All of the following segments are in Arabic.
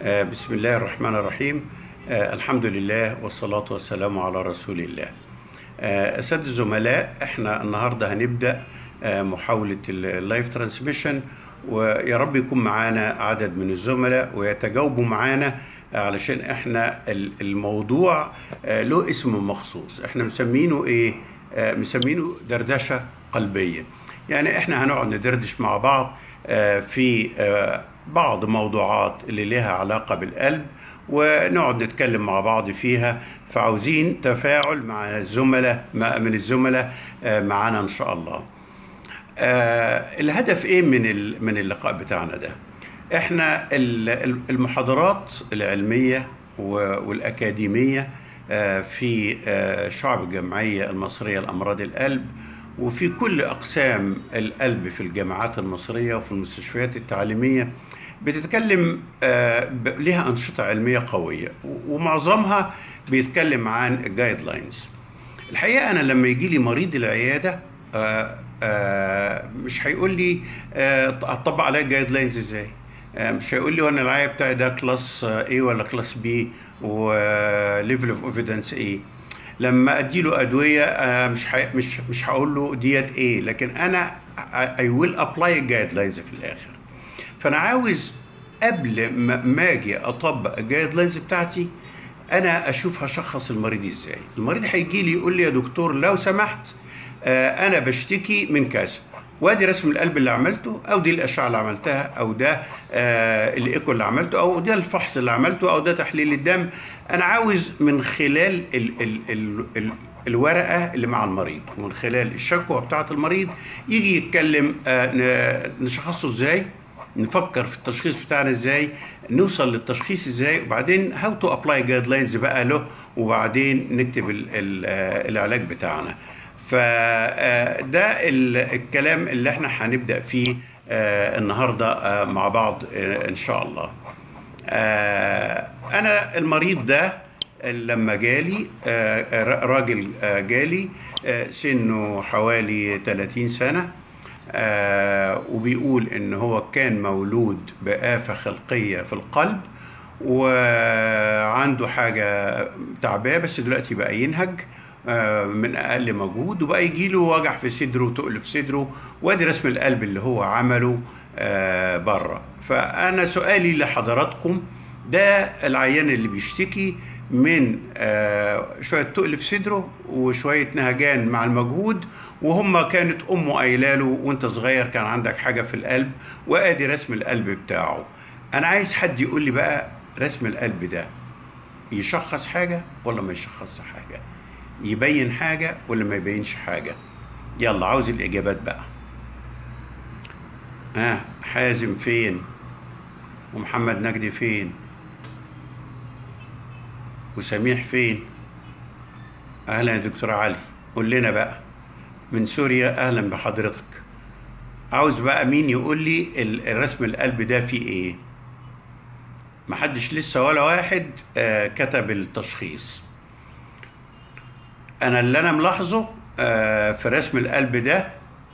بسم الله الرحمن الرحيم. الحمد لله والصلاة والسلام على رسول الله. أساتذة الزملاء، احنا النهاردة هنبدأ محاولة اللايف ترانسميشن، ويا رب يكون معانا عدد من الزملاء ويتجاوبوا معانا، علشان احنا الموضوع له اسم مخصوص. احنا مسمينه ايه؟ مسمينه دردشة قلبية. يعني احنا هنقعد ندردش مع بعض في بعض موضوعات اللي لها علاقة بالقلب، ونقعد نتكلم مع بعض فيها. فعاوزين تفاعل مع الزملاء، من الزملاء معانا إن شاء الله. الهدف إيه من اللقاء بتاعنا ده؟ إحنا المحاضرات العلمية والأكاديمية في شعب الجمعية المصرية لأمراض القلب، وفي كل أقسام القلب في الجامعات المصرية وفي المستشفيات التعليمية، بتتكلم لها أنشطة علمية قوية، ومعظمها بيتكلم عن الجايد لاينز. الحقيقة أنا لما يجي لي مريض العيادة مش هيقول لي أطبق عليا الجايد لاينز إزاي. مش هيقول لي وانا العيا بتاعي ده كلاس A ولا كلاس B وليفل اوف ايفيدنس ايه. لما اديله ادويه مش هقول له ديت ايه، لكن انا I will apply الجايد لاينز في الاخر. فانا عاوز قبل ما اجي اطبق الجايد لاينز بتاعتي، انا اشوف هشخص المريض ازاي. المريض هيجي لي يقول لي يا دكتور لو سمحت انا بشتكي من كذا، وادي رسم القلب اللي عملته، او دي الاشعه اللي عملتها، او ده الايكو اللي عملته، او ده الفحص اللي عملته، او ده تحليل الدم. انا عاوز من خلال الورقه اللي مع المريض ومن خلال الشكوى بتاعه المريض يجي يتكلم نشخصه ازاي، نفكر في التشخيص بتاعنا ازاي، نوصل للتشخيص ازاي، وبعدين هاو تو ابلاي جايد لاينز بقى له، وبعدين نكتب العلاج بتاعنا. فده الكلام اللي احنا هنبدأ فيه النهاردة مع بعض ان شاء الله. انا المريض ده لما جالي راجل جالي سنه حوالي 30 سنة، وبيقول ان هو كان مولود بآفة خلقية في القلب، وعنده حاجة تعباه، بس دلوقتي بقى ينهج من اقل مجهود، وبقى يجي له وجع في صدره وتقل في صدره، وادي رسم القلب اللي هو عمله بره. فانا سؤالي لحضراتكم، ده العيان اللي بيشتكي من شويه تقل في صدره وشويه نهجان مع المجهود، وهم كانت امه قايله له وانت صغير كان عندك حاجه في القلب، وادي رسم القلب بتاعه. انا عايز حد يقول لي بقى رسم القلب ده يشخص حاجه ولا ما يشخصش حاجه، يبين حاجة ولا ما يبينش حاجة؟ يلا عاوز الإجابات بقى. حازم فين؟ ومحمد نجدي فين؟ وسميح فين؟ أهلا يا دكتور علي، قول لنا بقى من سوريا، أهلا بحضرتك. عاوز بقى مين يقول لي الرسم القلب ده فيه إيه؟ محدش لسه ولا واحد كتب التشخيص. انا اللي انا ملاحظه في رسم القلب ده،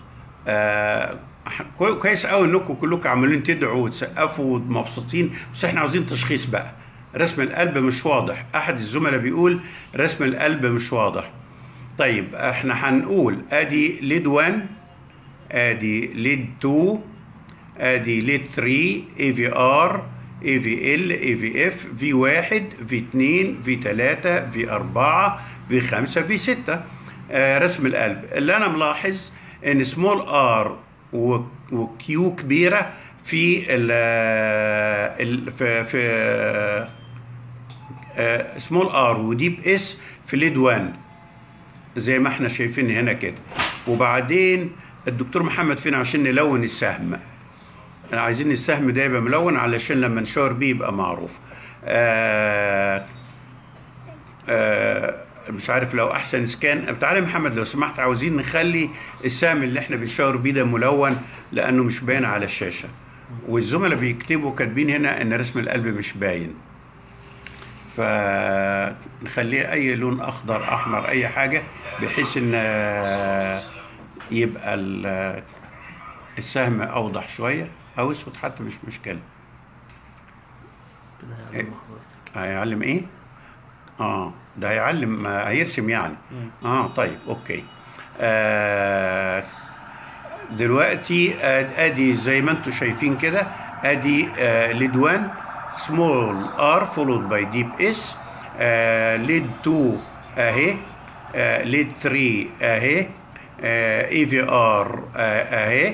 كويس قوي انكم كلكم عمالين تدعوا وتسقفوا ومبسوطين، بس احنا عاوزين تشخيص بقى. رسم القلب مش واضح، احد الزملاء بيقول رسم القلب مش واضح. طيب احنا هنقول ادي ليد 1، ادي ليد 2، ادي ليد 3، اي في ار، اي في ال، اي في اف، في 1، في 2، في 3، في 4، في 5، في 6. رسم القلب اللي انا ملاحظ ان سمول ار وكيو كبيره في في سمول ار وديب اس في ليد 1 زي ما احنا شايفين هنا كده. وبعدين الدكتور محمد فين عشان نلون السهم؟ عايزين السهم ده يبقى ملون علشان لما نشاور بيه يبقى معروف. مش عارف لو احسن سكان. تعالى محمد لو سمحت، عاوزين نخلي السهم اللي احنا بنشاور بيه ده ملون لانه مش باين على الشاشه، والزملاء بيكتبوا كاتبين هنا ان رسم القلب مش باين. فنخليه اي لون اخضر احمر اي حاجه، بحيث ان يبقى السهم اوضح شويه، او اسود حتى مش مشكله. هيعلم ايه؟ ده هيعلم، هيرسم يعني. طيب اوكي. دلوقتي ادي زي ما انتم شايفين كده، ادي ليد 1 سمول ار فولود باي ديب اس، ليد 2 اهي، ليد 3 اهي، اي في ار اهي،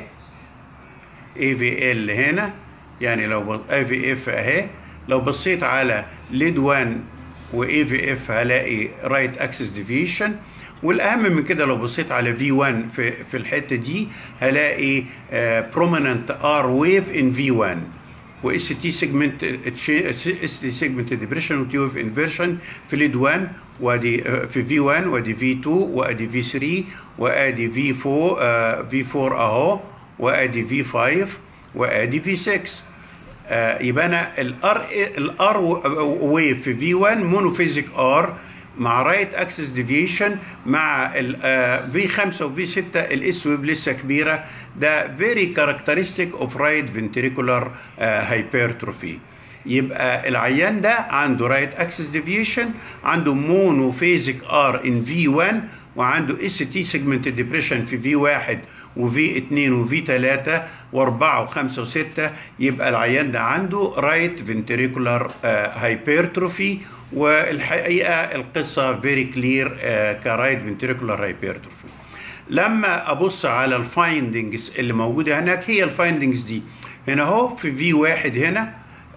اي في ال هنا، يعني لو اي في اف اهي. لو بصيت على ليد 1 واي في اف هلاقي رايت اكسس ديفيشن. والاهم من كده لو بصيت على في 1 في الحته دي هلاقي prominent ار ويف ان في 1 واس تي سيجمنت، اس تي سيجمنت ديبريشن وتي ويف انفيرشن في ليد 1، وادي في في 1 وادي في 2 وادي في 3 وادي في 4 في 4 اهو، وادي في 5 وادي في 6. يبقى انا الار ويف في في 1 مونوفيزيك ار مع رايت اكسس ديفيشن، مع في 5 وفي 6 الاس ويف لسه كبيره. ده فيري كاركترستيك اوف رايت فنتريكولار هايبرتروفي. يبقى العيان ده عنده رايت اكسس ديفيشن، عنده مونوفيزيك ار ان في 1، وعنده اس تي سيجمنت ديبريشن في في 1 وفي 2 وفي 3 و4 و5 و6. يبقى العيان ده عنده رايت فنتريكولار هايبرتروفي. والحقيقه القصه فيري كلير كرايت فنتريكولار هايبرتروفي. لما ابص على الفايندنجز اللي موجوده هناك، هي الفايندنجز دي هنا اهو في في 1 هنا،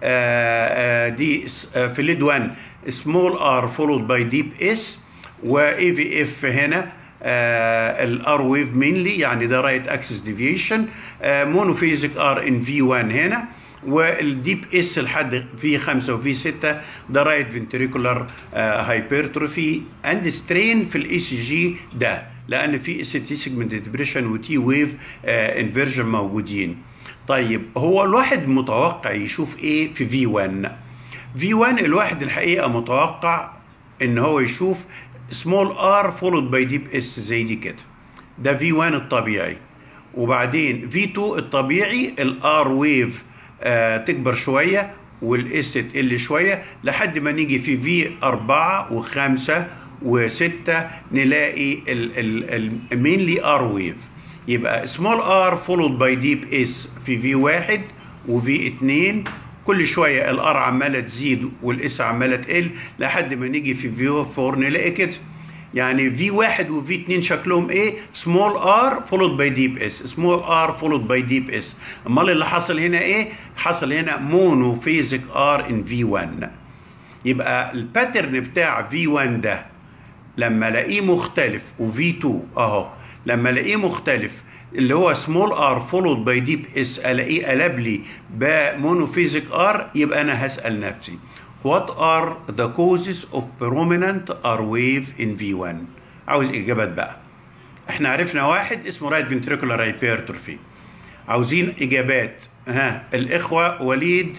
دي في ليد 1 سمول ار فولود باي ديب اس، واي في اف هنا الار ويف مينلي، يعني ده رايت اكسس ديفيشن، مونوفيزيك ار ان في 1 هنا، والديب اس لحد في 5 وفي 6 ده رايت فنتريكولار هايبرتروفي اند سترين في الاي سي جي ده، لان في اس تي سيجمنت ديبريشن وتي ويف انفيرجن موجودين. طيب هو الواحد متوقع يشوف ايه في في 1؟ في 1 الواحد الحقيقه متوقع ان هو يشوف سمول ار فولود باي ديب اس زي دي كده، ده في 1 الطبيعي. وبعدين في 2 الطبيعي الار ويف تكبر شويه والاس تقل شويه لحد ما نيجي في 4 و5 و6 نلاقي المينلي ار ويف. يبقى سمول ار فولود باي ديب اس في 1 وفي 2، كل شويه الار عماله تزيد والاس عماله تقل لحد ما نيجي في 4 نلاقي كده. يعني في 1 وفي 2 شكلهم ايه؟ سمول ار فولود باي ديب اس، سمول ار فولود باي ديب اس. امال اللي حصل هنا ايه؟ حصل هنا مونوفيزيك ار ان في 1. يبقى الباترن بتاع في 1 ده لما الاقيه مختلف، وفي 2 اهو لما الاقيه مختلف اللي هو سمول ار فولود باي ديب اس الاقيه قلب لي بمونوفيزيك ار، يبقى انا هسال نفسي what are the causes of prominent R wave in V1؟ عاوز اجابات بقى. احنا عرفنا واحد اسمه right ventricular hypertrophy، عاوزين اجابات. الاخوه وليد،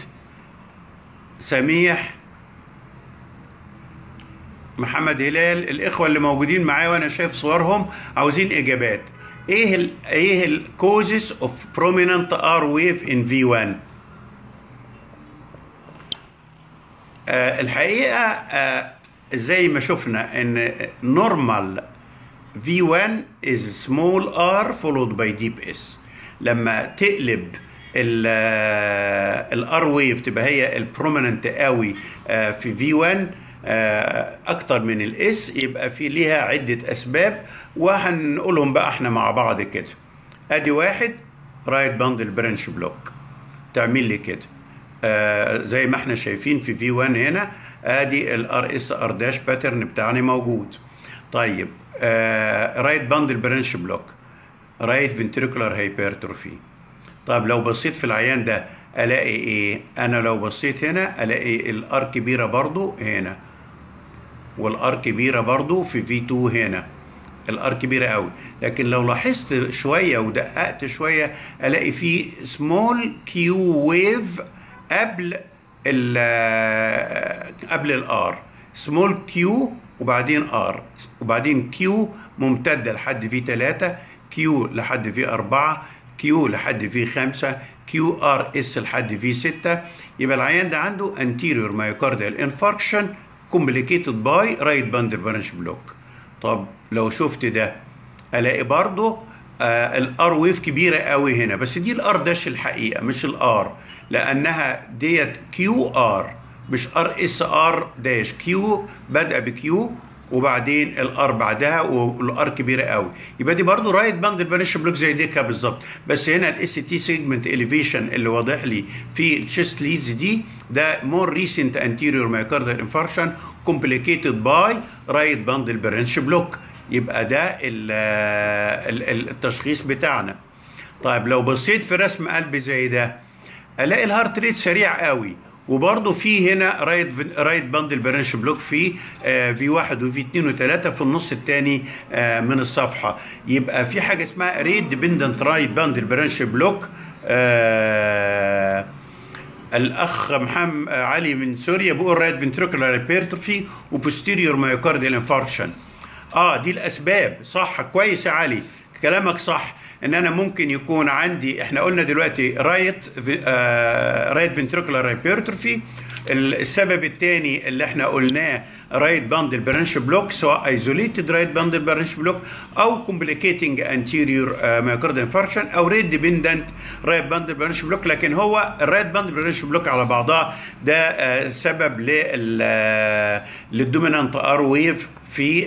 سميح، محمد هلال، الاخوه اللي موجودين معايا وانا شايف صورهم عاوزين اجابات. ايه الكوزز اوف prominent R wave in V1؟ الحقيقه زي ما شفنا ان normal V1 is small r followed by deep s. لما تقلب الار ويف تبقى هي البروميننت قوي في V1 اكتر من الاس، يبقى في ليها عده اسباب وهنقولهم بقى احنا مع بعض كده. ادي واحد رايت باندل برانش بلوك تعمل لي كده زي ما احنا شايفين في في 1 هنا، ادي الار اس ار داش باترن بتاعنا موجود. طيب رايت باندل برانش بلوك، رايت فنتريكولار هايبرتروفي. طب لو بصيت في العيان ده الاقي ايه؟ انا لو بصيت هنا الاقي الار كبيره برضو هنا، والار كبيره برضو في في 2 هنا، الار كبيره قوي. لكن لو لاحظت شويه ودققت شويه الاقي في سمول كيو ويف قبل الار، سمول كيو وبعدين ار وبعدين كيو ممتده لحد في 3، كيو لحد في 4، كيو لحد في 5، كيو ار اس لحد في 6. يبقى العيان ده عنده anterior myocardial infarction complicated by right bundle branch block. طب لو شفت ده الاقي برضه الار ويف كبيره قوي هنا، بس دي الار داش الحقيقه مش الار، لانها ديت كيو ار مش ار اس ار داش. كيو بدأ بكيو وبعدين الار بعدها والار كبيره قوي، يبقى دي برضو رايت باند البرانش بلوك زي ديكا بالظبط. بس هنا الاس تي سيجمنت اليفيشن اللي واضح لي في الشيست ليدز دي ده مور ريسنت انتيريور مايوكاردال انفاركشن كومبليكيتد باي رايت باند البرانش بلوك. يبقى ده التشخيص بتاعنا. طيب لو بصيت في رسم قلب زي ده الاقي الهارت ريت سريع قوي، وبرضه في هنا رايت باندل برانش بلوك في في 1 وفي 2 و3 في النص الثاني من الصفحه. يبقى في حاجه اسمها ريت ديبندنت رايت باندل برانش بلوك. الاخ محمد علي من سوريا بيقول رايت فنتريكولار هايبرتروفي وبوستيريور مايوكارديال انفاركشن. دي الاسباب صح. كويس يا علي، كلامك صح، ان انا ممكن يكون عندي، احنا قلنا دلوقتي رايت فنتريكولار هايبرتروفي. السبب الثاني اللي احنا قلناه رايت باندل برانش بلوك، سواء ايزوليتد رايت باندل برانش بلوك او كومبليكيتنج انتيريور مايوكارديال انفاركشن او ريت ديبندنت رايت باندل برانش بلوك. لكن هو الرايت باندل برانش بلوك على بعضها ده سبب للدومينانت ار ويف في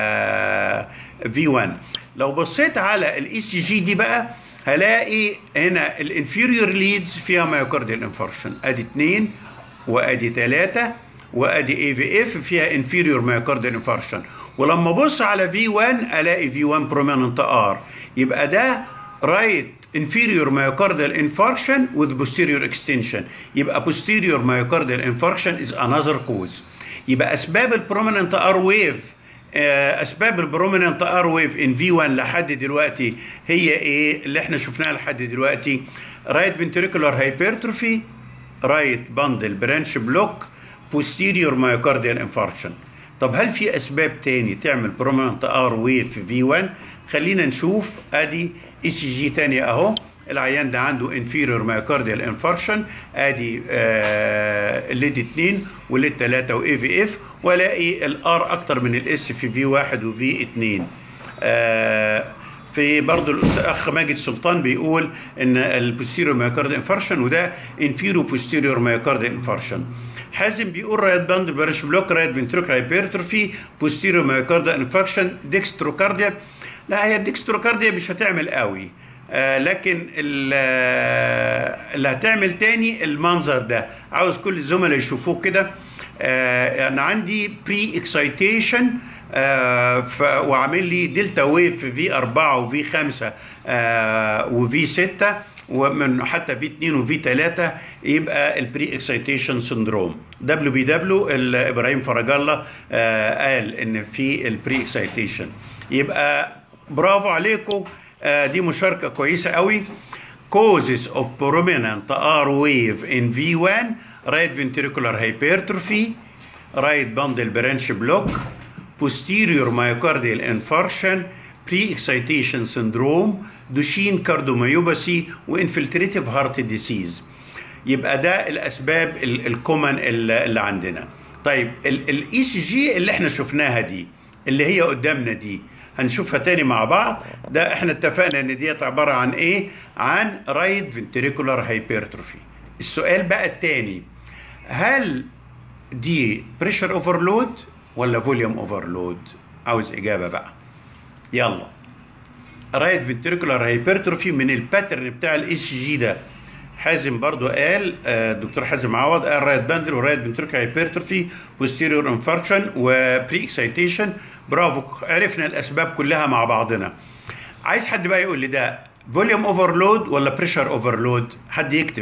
في 1. لو بصيت على الاي سي جي دي بقى هلاقي هنا الانفيريور ليدز فيها مايوكارديال انفاركشن، ادي 2 وادي 3 وادي اي في اف فيها انفيريور مايوكارديال انفاركشن. ولما ابص على في 1 الاقي في 1 بروميننت ار، يبقى ده رايت inferior myocardial infarction with posterior extension. يبقى posterior myocardial infarction is another cause. يبقى اسباب البروميننت ار ويف، اسباب البروميننت ار ويف ان في 1 لحد دلوقتي هي ايه اللي احنا شفناها لحد دلوقتي؟ رايت فنتريكولار هايبرتروفي، رايت باندل برانش بلوك، posterior myocardial infarction. طب هل في اسباب تاني تعمل بروميننت ار ويف في في 1؟ خلينا نشوف. ادي اي سي جي تاني اهو، العيان ده عنده inferior myocardial infarction، ادي الليد 2 والليد 3 واي في اف، والاقي الار اكتر من الاس في في 1 وفي 2. في برضه الاخ ماجد سلطان بيقول ان البوستيريور مايوكارديال انفاركشن وده انفيرو بوستيريور مايوكارديال انفاركشن. حازم بيقول رايت باند برانش بلوك، رايت فنتريكولار هايبرتروفي، بوستيريور مايوكارديال انفاركشن، ديكستروكارديا. لا، هي الديكستروكارديا مش هتعمل قوي، لكن اللي هتعمل تاني المنظر ده، عاوز كل الزملاء يشوفوه كده. انا عندي بري اكسايتيشن وعامل لي دلتا ويف في 4 وفي 5 وفي 6 ومن حتى في 2 وفي 3، يبقى البري اكسايتيشن سندروم. دبليو بي دبليو ابراهيم فرج الله قال ان في البري اكسايتيشن. يبقى برافو عليكم، دي مشاركه كويسه قوي. causes of prominent R wave in V1: right ventricular hypertrophy, right bundle branch block, posterior myocardial infarction, pre-excitation syndrome, Duchenne cardiomyopathy وانفلتريتيف هارت ديسيز. يبقى ده الاسباب الكومن اللي عندنا. طيب الاي سي جي اللي احنا شفناها دي اللي هي قدامنا دي هنشوفها تاني مع بعض. ده احنا اتفقنا ان ديت عباره عن ايه؟ عن رايت فنتريكولار هايبرتروفي. السؤال بقى التاني، هل دي بريشر اوفرلود ولا فوليوم اوفرلود؟ عاوز اجابه بقى. يلا. رايت فنتريكولار هايبرتروفي من الباترن بتاع الاي سي جي ده. حازم برضو قال، الدكتور حازم عوض قال رايت باندل ورايت فنتريكولار هايبرتروفي، بوستيريور انفاركشن وبري اكسايتيشن. برافو، عرفنا الاسباب كلها مع بعضنا. عايز حد بقى يقول لي ده فوليوم اوفرلود ولا بريشر اوفرلود؟ حد يكتب.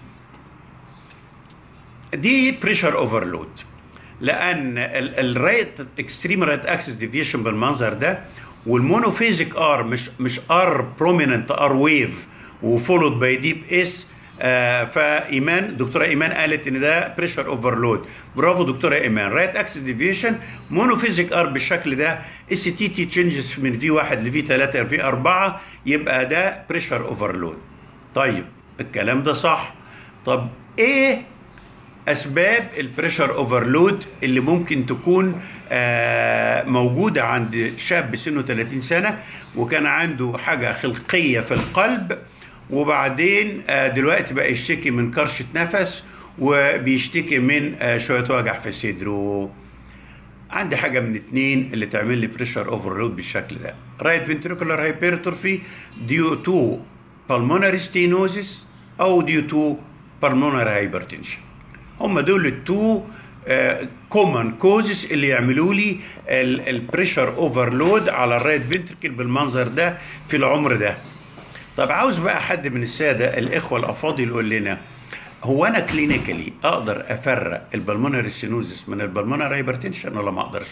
دي بريشر اوفرلود، لان الرايت اكستريم رايت اكسس ديفيشن بالمنظر ده، والمونوفيزيك ار مش ار بروميننت ار ويف وفولود باي ديب اس فايمان دكتوره ايمان قالت ان ده بريشر اوفرلود. برافو دكتوره ايمان. رايت اكسس ديفيشن مونوفيزيك ار بالشكل ده، اس تي تي تشينجز من في 1 لفي 3 لفي 4، يبقى ده بريشر اوفرلود. طيب الكلام ده صح. طب ايه اسباب البريشر اوفرلود اللي ممكن تكون موجوده عند شاب سنه 30 سنه وكان عنده حاجه خلقيه في القلب، وبعدين دلوقتي بقى يشتكي من كرشه نفس وبيشتكي من شويه وجع في صدره؟ عندي حاجه من اتنين اللي تعمل لي بريشر اوفرلود بالشكل ده. رايت فنتريكولار هايبرتروفي ديو تو pulmonary stenosis او ديو تو pulmonary hypertension. هم دول التو كومن كوزز اللي يعملوا لي البريشر اوفرلود على الرايت فنتركل بالمنظر ده في العمر ده. طب عاوز بقى حد من الساده الاخوه الافاضل يقول لنا، هو انا كلينيكالي اقدر افرق البلمونري سينوزس من البلمونري هايبرتنشن ولا ما اقدرش؟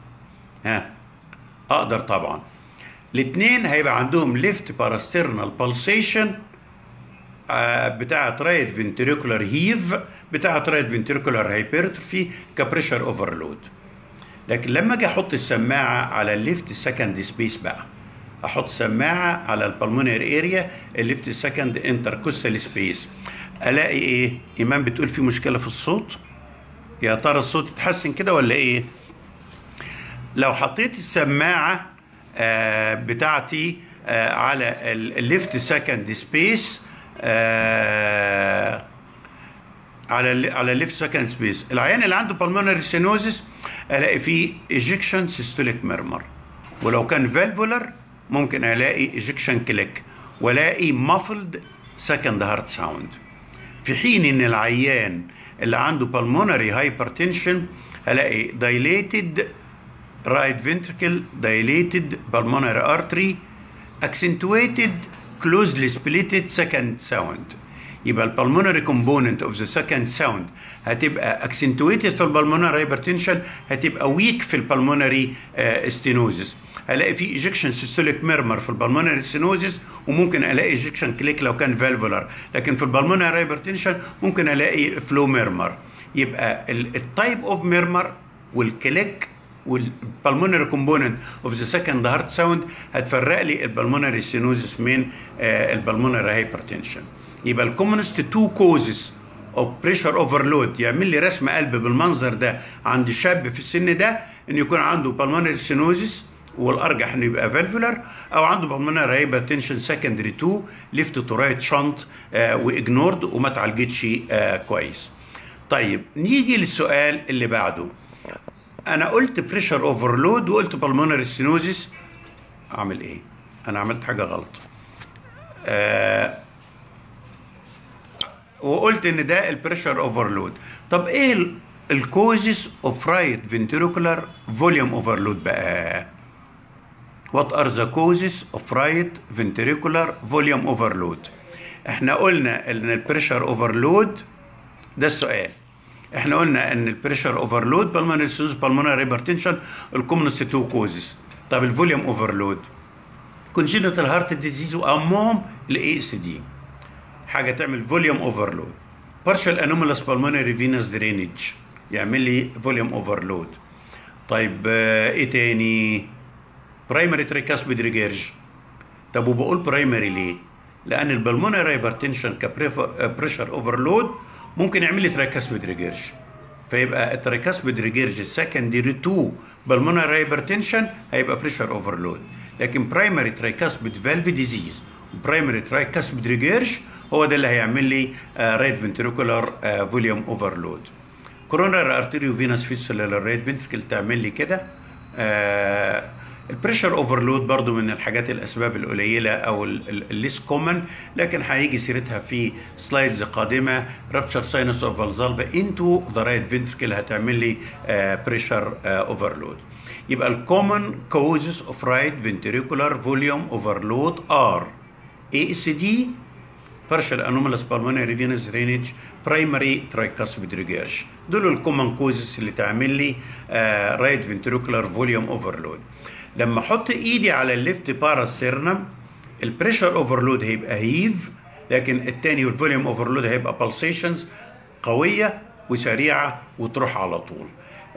اقدر طبعا. الاثنين هيبقى عندهم ليفت باراسترنال بالسيشن بتاعه رايت فنتريكولار هيف بتاعه رايت فنتريكولار هايبرتروفي كبريشر اوفرلود. لكن لما اجي احط السماعه على الليفت سكند سبيس بقى، احط سماعه على البلمونري اريا الليفت سكند انتركوستال سبيس، الاقي ايه؟ ايمان بتقول في مشكله في الصوت. يا ترى الصوت اتحسن كده ولا ايه؟ لو حطيت السماعه بتاعتي على الليفت سكند سبيس على الليفت سكند سبيس، العيان اللي عنده بالمونري سينوزس الاقي فيه ايجكشن سيستوليك ميرمر، ولو كان فالفولر ممكن الاقي ايجكشن كليك، والاقي مافلد سكند هارت ساوند. في حين ان العيان اللي عنده بالمونري هايبرتنشن الاقي dilated right ventricle, dilated pulmonary artery, accentuated closely splitted second sound. يبقى البلمونري كومبوننت اوف ذا سكند ساوند هتبقى accentuated في البلمونري هايبرتنشن، هتبقى ويك في البلمونري ستينوزس. هلاقي في ايجكشن سيستوليك ميرمر في البلمونري ستينوزس، وممكن الاقي ايجكشن كليك لو كان فالفولار، لكن في البلمونري هايبرتنشن ممكن الاقي فلو ميرمر. يبقى التايب اوف ميرمر والكليك والبلمونري كومبوننت اوف ذا سكند هارت ساوند هتفرق لي البلمونري ستينوزس من البلمونري هايبرتنشن. يبقى الكومنست تو كوزز اوف بريشر اوفرلود يعمل لي رسم قلب بالمنظر ده عند شاب في السن ده، ان يكون عنده بالمونري ستينوزس، والارجح انه يبقى فالفولار، او عنده بالمونري هايبرتنشن سكندري تو ليفت تو رايت شنط واجنورد وما اتعالجتش كويس. طيب نيجي للسؤال اللي بعده. انا قلت بريشر اوفرلود وقلت بالمونري ستينوزس، اعمل ايه؟ انا عملت حاجه غلط. وقلت ان ده البريشر اوفرلود. طب ايه الكوزز اوف رايت فنتريكولار فوليوم اوفرلود بقى؟ وات ار ذا كوزز اوف رايت فنتريكولار فوليوم اوفرلود؟ احنا قلنا ان البريشر اوفرلود ده السؤال. احنا قلنا ان البريشر اوفرلود بالمونري ستينوزس بالمونري هايبرتنشن الكومنست تو كوزز. طب الفوليوم اوفرلود كونجنتال هارت ديزيز وامهم الاي اس دي، حاجه تعمل فوليوم اوفرلود. بارشال انومالس بالمونري فينس درينج يعمل لي فوليوم اوفرلود. طيب ايه تاني؟ برايمري تريكاسبيد ريجيرج. طب وبقول برايمري ليه؟ لان البلمونري هايبرتنشن كبريشر اوفرلود ممكن يعمل لي تريكاسبيد ريجيرج، فيبقى التريكاسبيد ريجيرج سكندري تو بالمونري هايبرتنشن هيبقى بريشر اوفرلود. لكن برايمري تريكاسبيد فالف ديزيز برايمري ترايكاسبيد ريجيرج هو ده اللي هيعمل لي رايت فنتريكولار فوليوم اوفرلود. كوروناري ارتيريو فينس فيستولا للرايت فنتريكل تعمل لي كده. البريشر اوفرلود برضو من الحاجات الاسباب القليله او الليس كومن، لكن هيجي سيرتها في سلايدز قادمه. رابتشر ساينس اوف فالزالفا انتو ذا رايت فنتريكل هتعمل لي بريشر اوفرلود. يبقى الكومن كوزز اوف رايت فنتريكولار فوليوم اوفرلود ار ASD, partial anomalous pulmonary venous drainage, primary tricuspid regurg. دول الكومن كوزز اللي تعمل لي رايت فنتريكولار فوليوم اوفرلود. لما احط ايدي على الليفت باراسترنم البريشر اوفرلود هيبقى هيف لكن التاني والفوليوم اوفرلود هيبقى بالسيشنز قويه وسريعه وتروح على طول.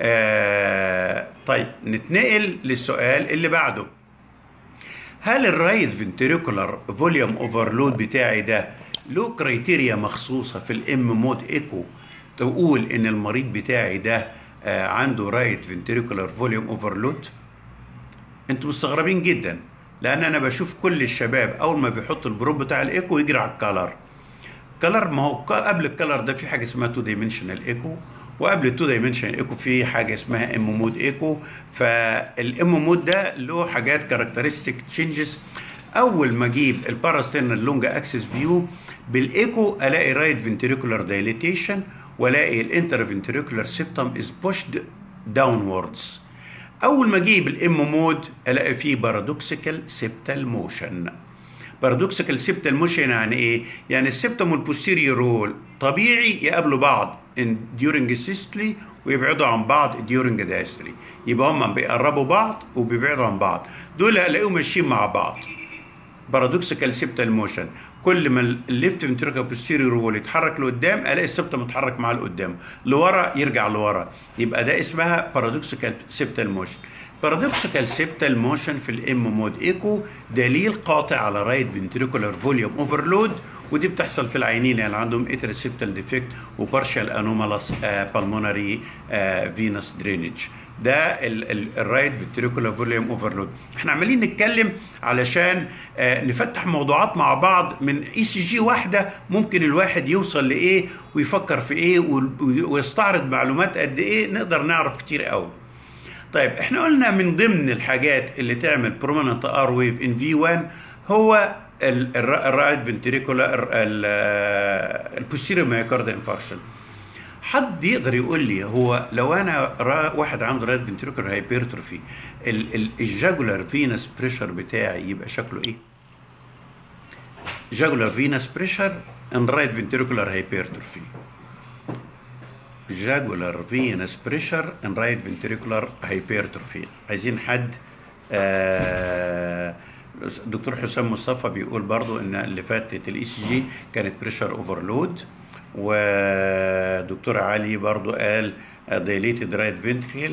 طيب نتنقل للسؤال اللي بعده. هل الرايت فنتريكولار فوليوم اوفرلود بتاعي ده له كريتيريا مخصوصه في الام مود ايكو تقول ان المريض بتاعي ده عنده رايت فنتريكولار فوليوم اوفرلود؟ انتوا مستغربين جدا، لان انا بشوف كل الشباب اول ما بيحطوا البروب بتاع الايكو يجري على الكالر. ما هو قبل الكالر ده في حاجه اسمها 2 دايمنشنال ايكو، وقبل ال 2 دايمنشنال ايكو في حاجه اسمها ام مود ايكو. فالام مود ده له حاجات كاركترستيك تشينجز. اول ما اجيب الباراسترنال لونج اكسس فيو بالايكو الاقي رايت فنتريكولار دايليتيشن، والاقي الانتر فنتريكولار سيبتم از بوشد داونوردز. اول ما اجيب الام مود الاقي فيه بارادوكسيكال سيبتال موشن. بارادوكسيكال سيبتال موشن يعني ايه؟ يعني السيبتم والبوستيريور رول طبيعي يقابلوا بعض during systole ويبعدوا عن بعض during diastole، يبقى هم بيقربوا بعض وبيبعدوا عن بعض، دول الاقيهم ماشيين مع بعض. بارادوكسيكال سيبتال موشن، كل ما الليفت فنتريكولار بوستيريور رول يتحرك لقدام الاقي السبتم متحرك معاه لقدام، لورا يرجع لورا، يبقى ده اسمها بارادوكسيكال سيبتال موشن. بارادوكسيكال سيبتال موشن في الام مود ايكو دليل قاطع على رايت فنتريكولار فوليوم اوفرلود، ودي بتحصل في العينين اللي عندهم اتريال سيبتال ديفكت وبارشال انومالس بالمونري فينس درينج. ده الرايت فنتريكولار فوليوم اوفرلود. احنا عمالين نتكلم علشان نفتح موضوعات مع بعض من اي سي جي واحده، ممكن الواحد يوصل لايه ويفكر في ايه ويستعرض معلومات قد ايه، نقدر نعرف كتير قوي. طيب احنا قلنا من ضمن الحاجات اللي تعمل بروميننت ار ويف ان في 1 هو الرايت فنتريكولار البوستيريور مايوكاردال انفاركشن. حد يقدر يقول لي هو لو انا واحد عنده رايت فنتريكولار هايبرتروفي الجاجولار فينس بريشر بتاعي يبقى شكله ايه؟ جاجولار فينس بريشر ان رايت فنتريكولار هايبرتروفي. جاجولار فينس بريشر ان رايت فنتريكولار هايبرتروفي. عايزين حد دكتور حسام مصطفى بيقول برضو ان اللي فاتت الاي سي جي كانت بريشر اوفرلود، ودكتور علي برضو قال دايليتد رايت فنتريكل.